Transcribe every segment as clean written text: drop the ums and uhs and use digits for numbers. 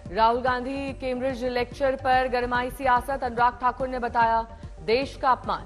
Rahul Gandhi Cambridge lecture पर गरमाई सियासत, अनुराग ठाकुर ने बताया देश का अपमान।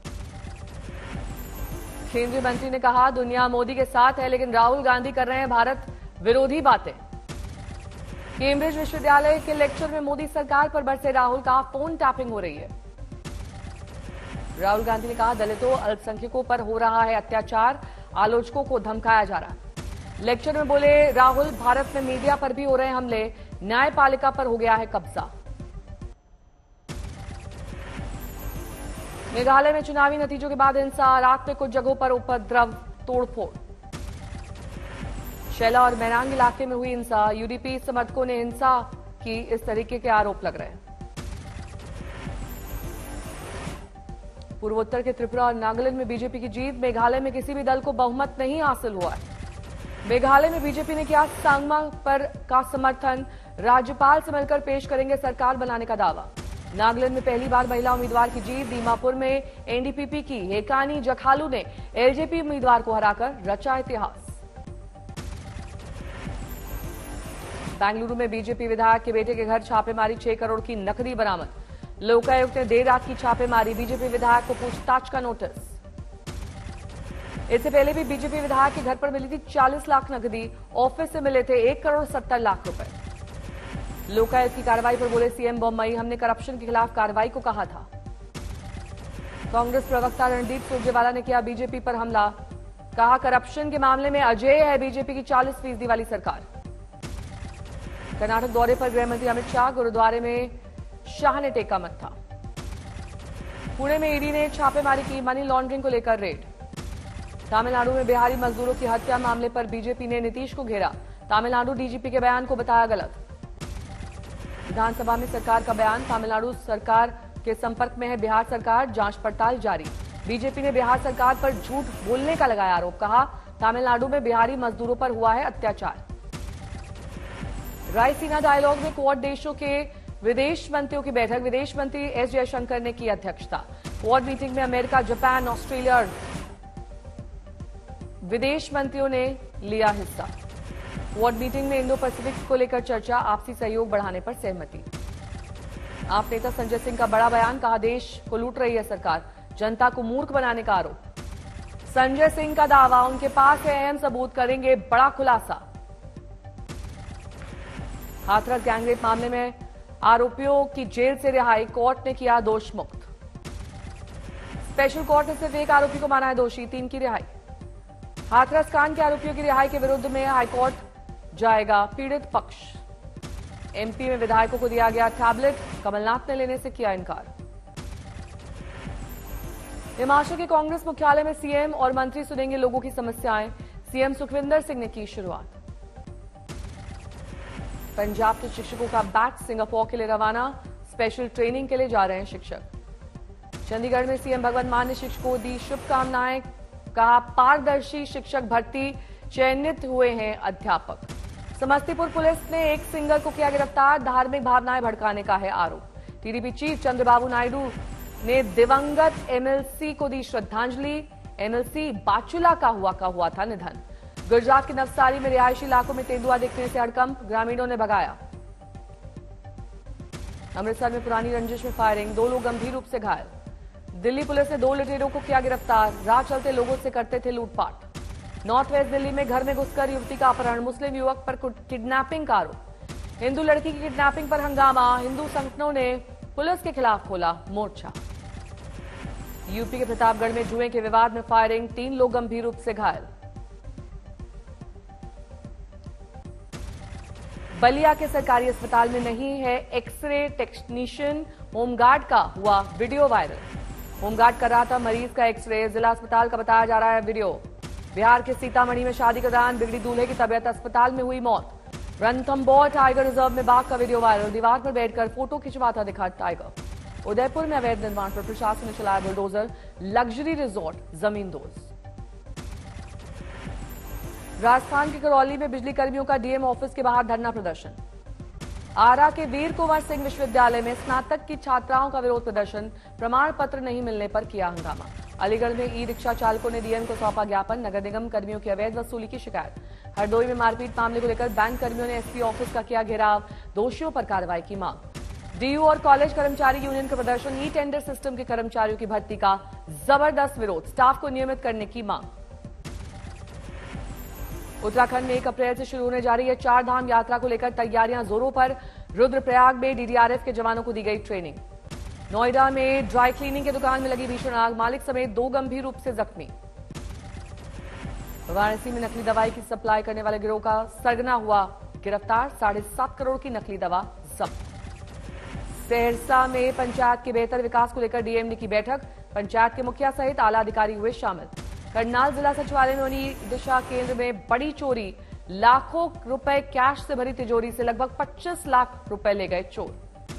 केंद्रीय मंत्री ने कहा दुनिया मोदी के साथ है लेकिन राहुल गांधी कर रहे हैं भारत विरोधी बातें। कैम्ब्रिज विश्वविद्यालय के लेक्चर में मोदी सरकार पर बरसे राहुल, का फोन टैपिंग हो रही है। राहुल गांधी ने कहा दलितों अल्पसंख्यकों पर हो रहा है अत्याचार, आलोचकों को धमकाया जा रहा है। लेक्चर में बोले राहुल भारत में मीडिया पर भी हो रहे हैं हमले, न्यायपालिका पर हो गया है कब्जा। मेघालय में चुनावी नतीजों के बाद हिंसा, रात में कुछ जगहों पर उपद्रव, तोड़फोड़। शैला और मैरांग इलाके में हुई हिंसा, यूडीपी समर्थकों ने हिंसा की, इस तरीके के आरोप लग रहे हैं। पूर्वोत्तर के त्रिपुरा और नागालैंड में बीजेपी की जीत, मेघालय में किसी भी दल को बहुमत नहीं हासिल हुआ है। मेघालय में बीजेपी ने किया सांगमा पर का समर्थन, राज्यपाल से मिलकर पेश करेंगे सरकार बनाने का दावा। नागालैंड में पहली बार महिला उम्मीदवार की जीत, दीमापुर में एनडीपीपी की हेकानी जखालू ने एलजेपी उम्मीदवार को हराकर रचा इतिहास। बेंगलुरु में बीजेपी विधायक के बेटे के घर छापेमारी, 6 करोड़ की नकदी बरामद। लोकायुक्त ने देर रात की छापेमारी, बीजेपी विधायक को पूछताछ का नोटिस। इससे पहले भी बीजेपी विधायक के घर पर मिली थी 40 लाख नकदी, ऑफिस से मिले थे 1 करोड़ 70 लाख रुपए। लोकायुक्त की कार्रवाई पर बोले सीएम बोम्मई, हमने करप्शन के खिलाफ कार्रवाई को कहा था। कांग्रेस प्रवक्ता रणदीप सुरजेवाला ने किया बीजेपी पर हमला, कहा करप्शन के मामले में अजेय है बीजेपी की 40% वाली सरकार। कर्नाटक दौरे पर गृहमंत्री अमित शाह, गुरुद्वारे में शाह ने टेका मत्था। पुणे में ईडी ने छापेमारी की, मनी लॉन्ड्रिंग को लेकर रेड। तमिलनाडु में बिहारी मजदूरों की हत्या मामले पर बीजेपी ने नीतीश को घेरा, तमिलनाडु डीजीपी के बयान को बताया गलत। विधानसभा में सरकार का बयान, तमिलनाडु सरकार के संपर्क में है बिहार सरकार, जांच पड़ताल जारी। बीजेपी ने बिहार सरकार पर झूठ बोलने का लगाया आरोप, कहा तमिलनाडु में बिहारी मजदूरों पर हुआ है अत्याचार। रायसीना डायलॉग में क्वाड देशों के विदेश मंत्रियों की बैठक, विदेश मंत्री एस जयशंकर ने की अध्यक्षता। क्वाड मीटिंग में अमेरिका, जापान, ऑस्ट्रेलिया विदेश मंत्रियों ने लिया हिस्सा। क्वाड मीटिंग में इंडो पैसिफिक को लेकर चर्चा, आपसी सहयोग बढ़ाने पर सहमति। आप नेता संजय सिंह का बड़ा बयान, कहा देश को लूट रही है सरकार, जनता को मूर्ख बनाने का आरोप। संजय सिंह का दावा, उनके पास है अहम सबूत, करेंगे बड़ा खुलासा। हाथरस गैंगरेप मामले में आरोपियों की जेल से रिहाई, कोर्ट ने किया दोष मुक्त। स्पेशल कोर्ट ने सिर्फ एक आरोपी को माना है दोषी, 3 की रिहाई। हाथरस कांड के आरोपियों की रिहाई के विरुद्ध में हाईकोर्ट जाएगा पीड़ित पक्ष। एमपी में विधायकों को दिया गया टैबलेट, कमलनाथ ने लेने से किया इनकार। हिमाचल के कांग्रेस मुख्यालय में सीएम और मंत्री सुनेंगे लोगों की समस्याएं, सीएम सुखविंदर सिंह ने की शुरुआत। पंजाब के शिक्षकों का बैच सिंगापुर के लिए रवाना, स्पेशल ट्रेनिंग के लिए जा रहे हैं शिक्षक। चंडीगढ़ में सीएम भगवंत मान ने शिक्षकों को दी शुभकामनाएं, कहा पारदर्शी शिक्षक भर्ती, चयनित हुए हैं अध्यापक। समस्तीपुर पुलिस ने एक सिंगर को किया गिरफ्तार, धार्मिक भावनाएं भड़काने का है आरोप। टीडीपी चीफ चंद्रबाबू नायडू ने दिवंगत एमएलसी को दी श्रद्धांजलि, एमएलसी बाचुला का हुआ था निधन। गुजरात के नवसारी में रिहायशी इलाकों में तेंदुआ दिखने से हड़कंप, ग्रामीणों ने भगाया। अमृतसर में पुरानी रंजिश में फायरिंग, 2 लोग गंभीर रूप से घायल। दिल्ली पुलिस ने 2 लुटेरों को किया गिरफ्तार, राह चलते लोगों से करते थे लूटपाट। नॉर्थ वेस्ट दिल्ली में घर में घुसकर युवती का अपहरण, मुस्लिम युवक पर किडनैपिंग का आरोप। हिंदू लड़की की किडनैपिंग पर हंगामा, हिंदू संगठनों ने पुलिस के खिलाफ खोला मोर्चा। यूपी के प्रतापगढ़ में जुए के विवाद में फायरिंग, 3 लोग गंभीर रूप से घायल। बलिया के सरकारी अस्पताल में नहीं है एक्सरे टेक्नीशियन, होमगार्ड का हुआ वीडियो वायरल। होमगार्ड कर रहा था मरीज का एक्सरे, जिला अस्पताल का बताया जा रहा है वीडियो। बिहार के सीतामढ़ी में शादी के दौरान बिगड़ी दूल्हे की तबीयत, अस्पताल में हुई मौत। रणथंभौर टाइगर रिजर्व में बाघ का वीडियो वायरल, दीवार पर बैठकर फोटो खिंचवाता दिखा टाइगर। उदयपुर में अवैध निर्माण पर प्रशासन ने चलाया बुलडोजर, लग्जरी रिजॉर्ट जमींदोज। राजस्थान के करौली में बिजली कर्मियों का डीएम ऑफिस के बाहर धरना प्रदर्शन। आरा के वीर कुंवर सिंह विश्वविद्यालय में स्नातक की छात्राओं का विरोध प्रदर्शन, प्रमाण पत्र नहीं मिलने पर किया हंगामा। अलीगढ़ में ई रिक्शा चालकों ने डीएम को सौंपा ज्ञापन, नगर निगम कर्मियों की अवैध वसूली की शिकायत। हरदोई में मारपीट मामले को लेकर बैंक कर्मियों ने एसपी ऑफिस का किया घेराव, दोषियों पर कार्रवाई की मांग। डीयू और कॉलेज कर्मचारी यूनियन का प्रदर्शन, ई टेंडर सिस्टम के कर्मचारियों की भर्ती का जबरदस्त विरोध, स्टाफ को नियमित करने की मांग। उत्तराखंड में 1 अप्रैल से शुरू होने जा रही है 4 धाम यात्रा को लेकर तैयारियां जोरों पर, रुद्रप्रयाग में डीडीआरएफ के जवानों को दी गई ट्रेनिंग। नोएडा में ड्राई क्लीनिंग की दुकान में लगी भीषण आग, मालिक समेत 2 गंभीर रूप से जख्मी। वाराणसी में नकली दवाई की सप्लाई करने वाले गिरोह का सरगना हुआ गिरफ्तार, 7.5 करोड़ की नकली दवा जब्त। सहरसा में पंचायत के बेहतर विकास को लेकर डीएम ने की बैठक, पंचायत के मुखिया सहित आला अधिकारी हुए शामिल। करनाल जिला सचिवालय में बनी दिशा केंद्र में बड़ी चोरी, लाखों रुपए कैश से भरी तिजोरी से लगभग 25 लाख रुपए ले गए चोर।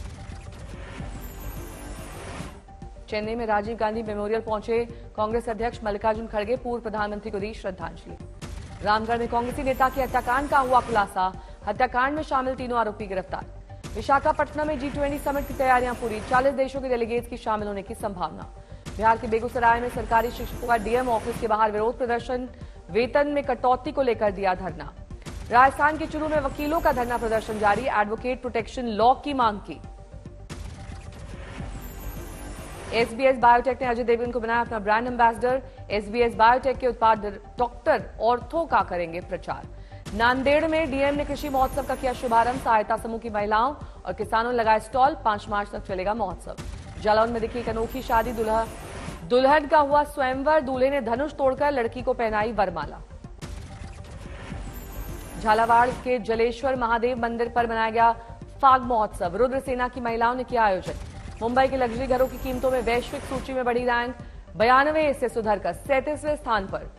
चेन्नई में राजीव गांधी मेमोरियल पहुंचे कांग्रेस अध्यक्ष मल्लिकार्जुन खड़गे, पूर्व प्रधानमंत्री को दी श्रद्धांजलि। रामगढ़ में कांग्रेसी नेता के हत्याकांड का हुआ खुलासा, हत्याकांड में शामिल तीनों आरोपी गिरफ्तार। विशाखापट्टनम में G20 समिट की तैयारियां पूरी, 40 देशों के डेलीगेट्स की शामिल होने की संभावना। बिहार के बेगूसराय में सरकारी शिक्षकों का डीएम ऑफिस के बाहर विरोध प्रदर्शन, वेतन में कटौती को लेकर दिया धरना। राजस्थान के चुरू में वकीलों का धरना प्रदर्शन जारी, एडवोकेट प्रोटेक्शन लॉ की मांग की। एसबीएस बायोटेक ने अजय देवगन को बनाया अपना ब्रांड एम्बेसडर, एसबीएस बायोटेक के उत्पाद डॉक्टर ऑर्थो का करेंगे प्रचार। नांदेड़ में डीएम ने कृषि महोत्सव का किया शुभारंभ, सहायता समूह की महिलाओं और किसानों ने लगाए स्टॉल, 5 मार्च तक चलेगा महोत्सव। जालौन में दिखी एक अनोखी शादी, दुल्हन का हुआ स्वयंवर, दूल्हे ने धनुष तोड़कर लड़की को पहनाई वरमाला। झालावाड़ के जलेश्वर महादेव मंदिर पर मनाया गया फाग महोत्सव, रुद्र सेना की महिलाओं ने किया आयोजन। मुंबई के लग्जरी घरों की कीमतों में वैश्विक सूची में बढ़ी रैंक, 92 से सुधरकर 37वें स्थान पर।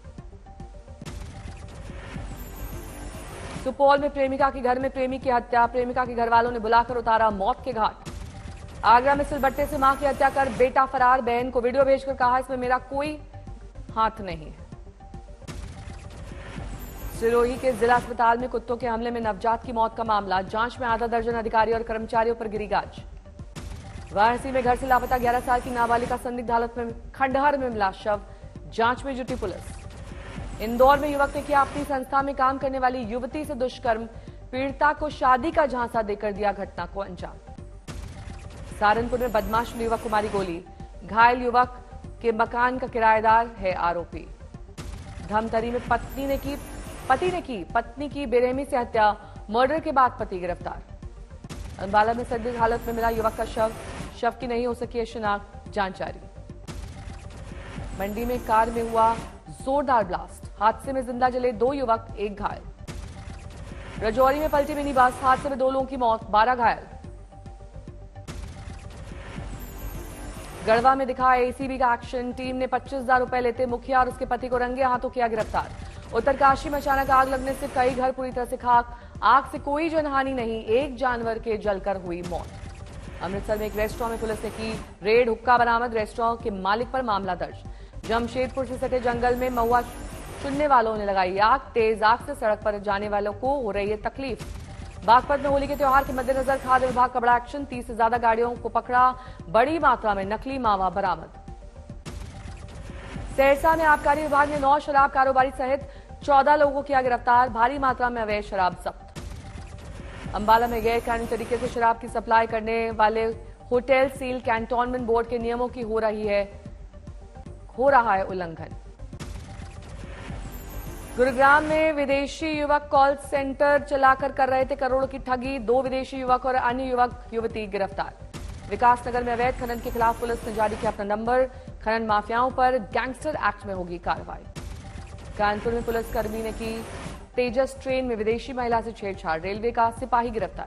सुपौल में प्रेमिका के घर में प्रेमी की हत्या, प्रेमिका के घर वालों ने बुलाकर उतारा मौत के घाट। आगरा में सिलबट्टे से मां की हत्या कर बेटा फरार, बहन को वीडियो भेजकर कहा इसमें मेरा कोई हाथ नहीं है। सिरोही के जिला अस्पताल में कुत्तों के हमले में नवजात की मौत का मामला, जांच में आधा दर्जन अधिकारी और कर्मचारियों पर गिरी गाज। वाराणसी में घर से लापता 11 साल की नाबालिग संदिग्ध हालत में खंडहर में मिला शव, जांच में जुटी पुलिस। इंदौर में युवक ने किया अपनी संस्था में काम करने वाली युवती से दुष्कर्म, पीड़िता को शादी का झांसा देकर दिया घटना को अंजाम। सहारनपुर में बदमाश युवक को मारी गोली, घायल युवक के मकान का किराएदार है आरोपी। धमतरी में पति ने की पत्नी की बेरहमी से हत्या, मर्डर के बाद पति गिरफ्तार। अंबाला में संदिग्ध हालत में मिला युवक का शव की नहीं हो सकी है शिनाख्त, जांच जारी। मंडी में कार में हुआ जोरदार ब्लास्ट, हादसे में जिंदा जले 2 युवक, 1 घायल। राजौरी में पलटी मिनी बस, हादसे में 2 लोगों की मौत, 12 घायल। गढ़वा में दिखा एसीबी का एक्शन, टीम ने 25,000 रुपए लेते मुखिया और उसके पति को रंगे हाथों किया गिरफ्तार। उत्तरकाशी में अचानक आग लगने से कई घर पूरी तरह से खाक, आग से कोई जनहानि नहीं, 1 जानवर के जलकर हुई मौत। अमृतसर में एक रेस्टोरेंट में पुलिस ने की रेड, हुक्का बरामद, रेस्टोरेंट के मालिक पर मामला दर्ज। जमशेदपुर से सटे जंगल में महुआ चुनने वालों ने लगाई आग, तेज आग से सड़क पर जाने वालों को हो रही है तकलीफ। बागपत में होली के त्योहार के मद्देनजर खाद्य विभाग का बड़ा एक्शन, 30 से ज्यादा गाड़ियों को पकड़ा, बड़ी मात्रा में नकली मावा बरामद। सहरसा में आबकारी विभाग ने 9 शराब कारोबारी सहित 14 लोगों को किया गिरफ्तार, भारी मात्रा में अवैध शराब जब्त। अंबाला में गैर कानूनी तरीके से शराब की सप्लाई करने वाले होटल सील कैंटोनमेंट बोर्ड के नियमों की हो रहा है उल्लंघन। गुरुग्राम में विदेशी युवक कॉल सेंटर चलाकर कर रहे थे करोड़ों की ठगी, 2 विदेशी युवक और अन्य युवक युवती गिरफ्तार। विकासनगर में अवैध खनन के खिलाफ पुलिस ने जारी किया अपना नंबर, खनन माफियाओं पर गैंगस्टर एक्ट में होगी कार्रवाई। कानपुर में पुलिसकर्मी ने की तेजस ट्रेन में विदेशी महिला से छेड़छाड़, रेलवे का सिपाही गिरफ्तार।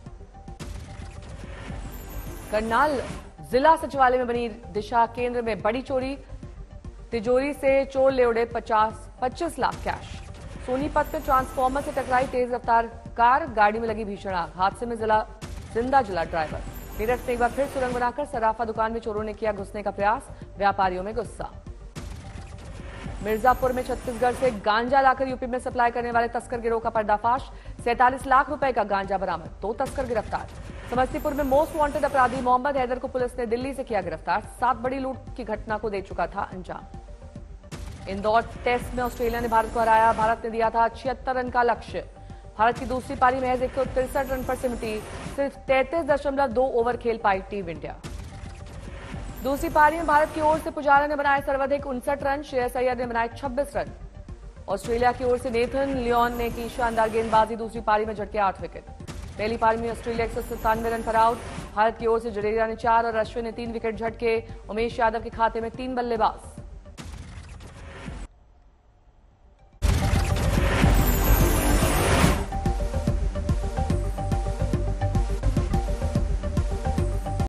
करनाल जिला सचिवालय में बनी दिशा केंद्र में बड़ी चोरी, तिजोरी से चोर ले उड़े 25 लाख कैश। सोनीपत में ट्रांसफार्मर से टकराई तेज रफ्तार कार, गाड़ी में लगी भीषण आग, हादसे में जिंदा जला ड्राइवर। मेरठ में एक बार फिर सुरंग बनाकर सराफा दुकान में चोरों ने किया घुसने का प्रयास, व्यापारियों में गुस्सा। मिर्जापुर में छत्तीसगढ़ से गांजा लाकर यूपी में सप्लाई करने वाले तस्कर गिरोह का पर्दाफाश, 47 लाख रुपए का गांजा बरामद, 2 तस्कर गिरफ्तार। समस्तीपुर में मोस्ट वांटेड अपराधी मोहम्मद हैदर को पुलिस ने दिल्ली से किया गिरफ्तार। 7 बड़ी लूट की घटना को दे चुका था अंजाम। इंदौर टेस्ट में ऑस्ट्रेलिया ने भारत को हराया। भारत ने दिया था 76 रन का लक्ष्य। भारत की दूसरी पारी महज 163 रन पर सिमटी। सिर्फ 33.2 ओवर खेल पाई टीम इंडिया। दूसरी पारी में भारत की ओर से पुजारा ने बनाए सर्वाधिक 59 रन। श्रेयस अय्यर ने बनाए 26 रन। ऑस्ट्रेलिया की ओर से नेथन लियोन ने की शानदार गेंदबाजी। दूसरी पारी में झटके 8 विकेट। पहली पारी में ऑस्ट्रेलिया 197 रन पर आउट। भारत की ओर से जडेजा ने 4 और अश्विन ने 3 विकेट झटके। उमेश यादव के खाते में 3 बल्लेबाज।